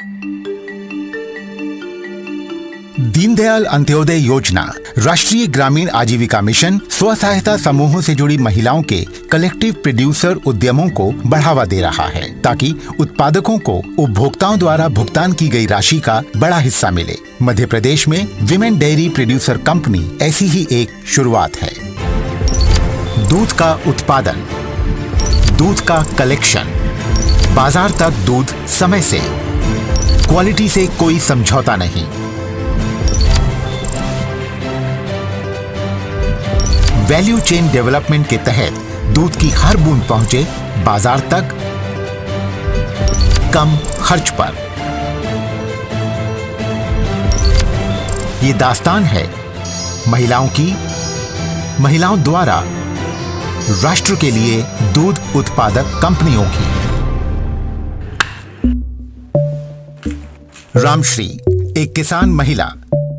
दीनदयाल अंत्योदय योजना राष्ट्रीय ग्रामीण आजीविका मिशन स्व सहायता समूहों से जुड़ी महिलाओं के कलेक्टिव प्रोड्यूसर उद्यमों को बढ़ावा दे रहा है ताकि उत्पादकों को उपभोक्ताओं द्वारा भुगतान की गई राशि का बड़ा हिस्सा मिले। मध्य प्रदेश में विमेन डेयरी प्रोड्यूसर कंपनी ऐसी ही एक शुरुआत है। दूध का उत्पादन, दूध का कलेक्शन, बाजार तक दूध समय से, क्वालिटी से कोई समझौता नहीं। वैल्यू चेन डेवलपमेंट के तहत दूध की हर बूंद पहुंचे बाजार तक कम खर्च पर। ये दास्तान है महिलाओं की, महिलाओं द्वारा राष्ट्र के लिए दूध उत्पादक कंपनियों की। रामश्री एक किसान महिला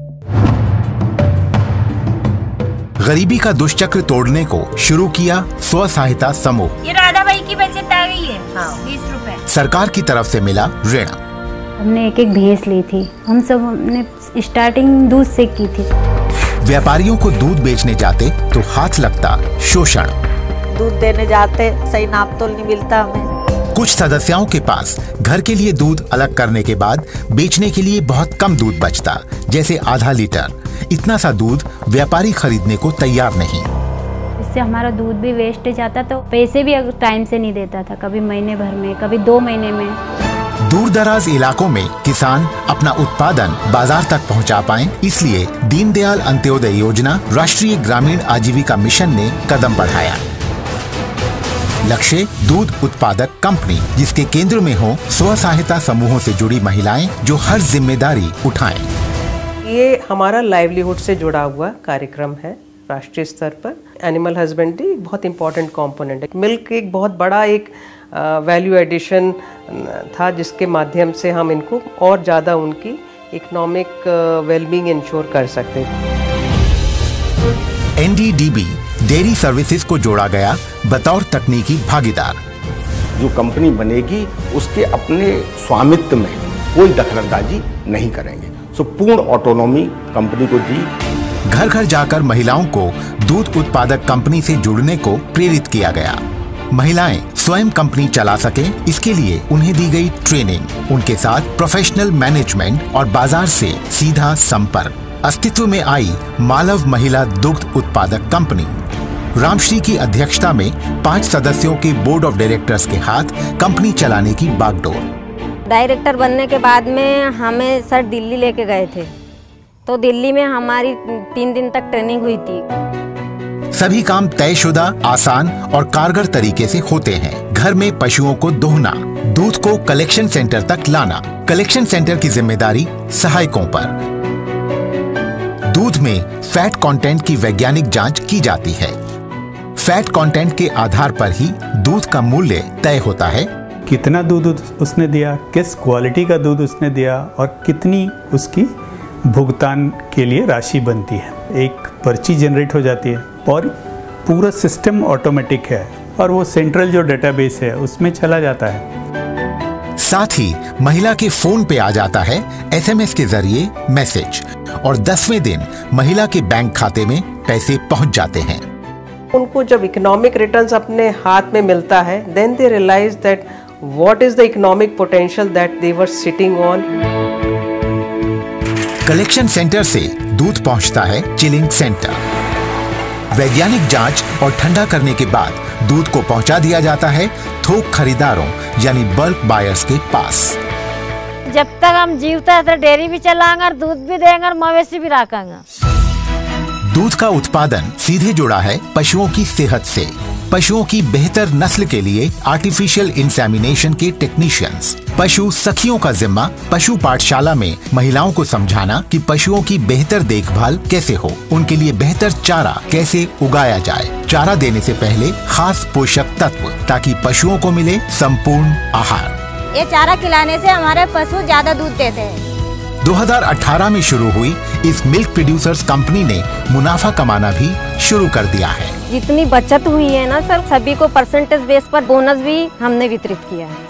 गरीबी का दुष्चक्र तोड़ने को शुरू किया स्व सहायता समूह। ये राधा भाई की बचत आ गई है। हाँ, 20 रुपए सरकार की तरफ से मिला ऋण। हमने एक एक भैंस ली थी। हम सब हमने स्टार्टिंग दूध से की थी। व्यापारियों को दूध बेचने जाते तो हाथ लगता शोषण। दूध देने जाते सही नाप तोल नहीं मिलता हमें। कुछ सदस्यों के पास घर के लिए दूध अलग करने के बाद बेचने के लिए बहुत कम दूध बचता, जैसे आधा लीटर। इतना सा दूध व्यापारी खरीदने को तैयार नहीं। इससे हमारा दूध भी वेस्ट जाता, तो पैसे भी टाइम से नहीं देता था, कभी महीने भर में, कभी 2 महीने में। दूर दराज इलाकों में किसान अपना उत्पादन बाजार तक पहुंचा पाएं, इसलिए दीनदयाल अंत्योदय योजना राष्ट्रीय ग्रामीण आजीविका मिशन ने कदम बढ़ाया। लक्ष्य दूध उत्पादक कंपनी, जिसके केंद्र में हो स्व सहायता समूहों से जुड़ी महिलाएं जो हर जिम्मेदारी उठाएं। ये हमारा लाइवलीहुड से जुड़ा हुआ कार्यक्रम है राष्ट्रीय स्तर पर। एनिमल हस्बेंड्री बहुत इंपॉर्टेंट कंपोनेंट है। मिल्क एक बहुत बड़ा एक वैल्यू एडिशन था, जिसके माध्यम से हम इनको और ज़्यादा उनकी इकोनॉमिक वेलबींग इंश्योर कर सकते थे। एनडीडीबी डेयरी सर्विसेज को जोड़ा गया बतौर तकनीकी भागीदार। जो कंपनी बनेगी उसके अपने स्वामित्व में कोई दखलंदाजी नहीं करेंगे। सो पूर्ण ऑटोनॉमी कंपनी को दी। घर घर जाकर महिलाओं को दूध उत्पादक कंपनी से जुड़ने को प्रेरित किया गया। महिलाएं स्वयं कंपनी चला सकें, इसके लिए उन्हें दी गई ट्रेनिंग, उनके साथ प्रोफेशनल मैनेजमेंट और बाजार से सीधा संपर्क। अस्तित्व में आई मालव महिला दुग्ध उत्पादक कंपनी। रामश्री की अध्यक्षता में 5 सदस्यों के बोर्ड ऑफ डायरेक्टर्स के हाथ कंपनी चलाने की बागडोर। डायरेक्टर बनने के बाद में हमें सर दिल्ली लेके गए थे, तो दिल्ली में हमारी 3 दिन तक ट्रेनिंग हुई थी। सभी काम तयशुदा, आसान और कारगर तरीके से होते हैं। घर में पशुओं को दोहना, दूध को कलेक्शन सेंटर तक लाना, कलेक्शन सेंटर की जिम्मेदारी सहायकों पर। दूध में फैट कंटेंट की वैज्ञानिक जांच की जाती है। फैट कंटेंट के आधार पर ही दूध का मूल्य तय होता है। कितना दूध उसने दिया, किस क्वालिटी का दूध उसने दिया और कितनी उसकी भुगतान के लिए राशि बनती है। एक पर्ची जनरेट हो जाती है और पूरा सिस्टम ऑटोमेटिक है और वो सेंट्रल जो डेटाबेस है उसमें चला जाता है। साथ ही महिला के फोन पे आ जाता है एसएमएस के जरिए मैसेज और 10वें दिन महिला के बैंक खाते में पैसे पहुंच जाते हैं। उनको जब इकोनॉमिक रिटर्न्स अपने हाथ में मिलता है, then they realize that what is the economic potential that they were sitting on. Collection centre से दूध पहुंचता है चिलिंग सेंटर। वैज्ञानिक जांच और ठंडा करने के बाद दूध को पहुंचा दिया जाता है थोक खरीदारों यानी बल्क बायर्स के पास। जब तक हम जीवते हैं तो डेयरी भी चलाएंगे और दूध भी देंगे और मवेशी भी रखेंगे। दूध का उत्पादन सीधे जुड़ा है पशुओं की सेहत से। पशुओं की बेहतर नस्ल के लिए आर्टिफिशियल इंसेमिनेशन के टेक्नीशियंस। पशु सखियों का जिम्मा पशु पाठशाला में महिलाओं को समझाना कि पशुओं की बेहतर देखभाल कैसे हो, उनके लिए बेहतर चारा कैसे उगाया जाए, चारा देने से पहले खास पोषक तत्व, ताकि पशुओं को मिले संपूर्ण आहार। ये चारा खिलाने से हमारे पशु ज्यादा दूध देते हैं। 2018 में शुरू हुई इस मिल्क प्रोड्यूसर्स कंपनी ने मुनाफा कमाना भी शुरू कर दिया है। जितनी बचत हुई है ना सर, सभी को परसेंटेज बेस पर बोनस भी हमने वितरित किया है।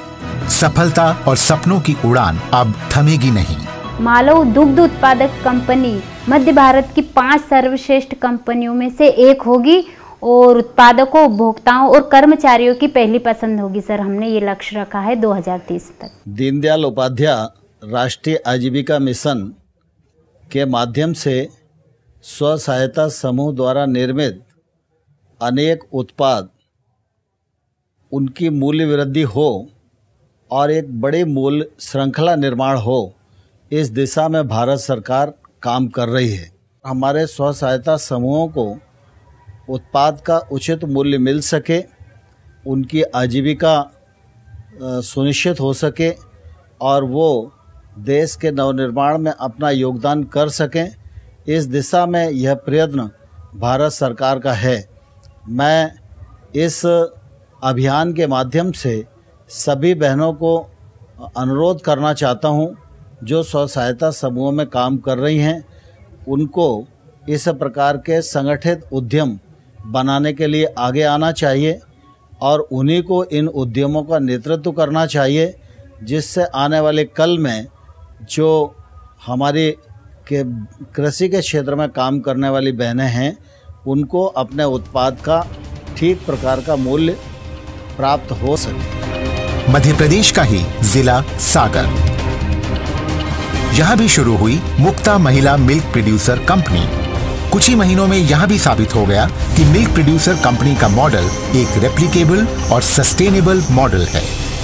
सफलता और सपनों की उड़ान अब थमेगी नहीं। मालव दुग्ध उत्पादक कंपनी मध्य भारत की 5 सर्वश्रेष्ठ कंपनियों में से एक होगी और उत्पादकों, उपभोक्ताओं और कर्मचारियों की पहली पसंद होगी। सर, हमने ये लक्ष्य रखा है 2030 तक। दीनदयाल उपाध्याय राष्ट्रीय आजीविका मिशन के माध्यम से स्व सहायता समूह द्वारा निर्मित अनेक उत्पाद, उनकी मूल्य वृद्धि हो और एक बड़ी मूल्य श्रृंखला निर्माण हो, इस दिशा में भारत सरकार काम कर रही है। हमारे स्व सहायता समूहों को उत्पाद का उचित मूल्य मिल सके, उनकी आजीविका सुनिश्चित हो सके और वो देश के नवनिर्माण में अपना योगदान कर सकें, इस दिशा में यह प्रयत्न भारत सरकार का है। मैं इस अभियान के माध्यम से सभी बहनों को अनुरोध करना चाहता हूं, जो स्व सहायता समूहों में काम कर रही हैं, उनको इस प्रकार के संगठित उद्यम बनाने के लिए आगे आना चाहिए और उन्हीं को इन उद्यमों का नेतृत्व करना चाहिए, जिससे आने वाले कल में जो हमारी के कृषि के क्षेत्र में काम करने वाली बहनें हैं, उनको अपने उत्पाद का ठीक प्रकार का मूल्य प्राप्त हो सके। मध्य प्रदेश का ही जिला सागर, यहाँ भी शुरू हुई मुक्ता महिला मिल्क प्रोड्यूसर कंपनी। कुछ ही महीनों में यह भी साबित हो गया कि मिल्क प्रोड्यूसर कंपनी का मॉडल एक रेप्लिकेबल और सस्टेनेबल मॉडल है।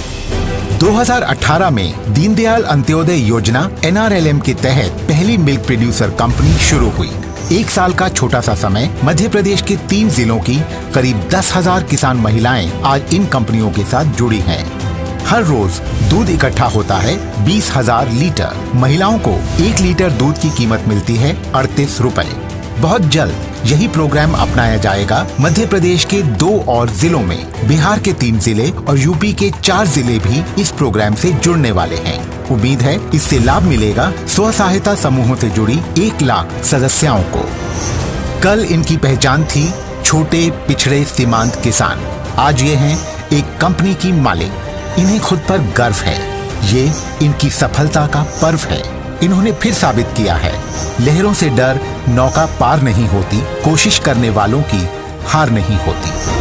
2018 में दीनदयाल अंत्योदय योजना NRLM के तहत पहली मिल्क प्रोड्यूसर कंपनी शुरू हुई। 1 साल का छोटा सा समय मध्य प्रदेश के 3 जिलों की करीब 10,000 किसान महिलाएं आज इन कंपनियों के साथ जुड़ी हैं। हर रोज दूध इकट्ठा होता है 20,000 लीटर। महिलाओं को 1 लीटर दूध की कीमत मिलती है 38 रुपए। बहुत जल्द यही प्रोग्राम अपनाया जाएगा मध्य प्रदेश के 2 और जिलों में। बिहार के 3 जिले और यूपी के 4 जिले भी इस प्रोग्राम से जुड़ने वाले हैं। उम्मीद है इससे लाभ मिलेगा स्व सहायता समूहों से जुड़ी 1 लाख सदस्यों को। कल इनकी पहचान थी छोटे पिछड़े सीमांत किसान, आज ये हैं एक कंपनी की मालिक। इन्हें खुद पर गर्व है, ये इनकी सफलता का पर्व है। इन्होंने फिर साबित किया है, लहरों से डर नौका पार नहीं होती, कोशिश करने वालों की हार नहीं होती।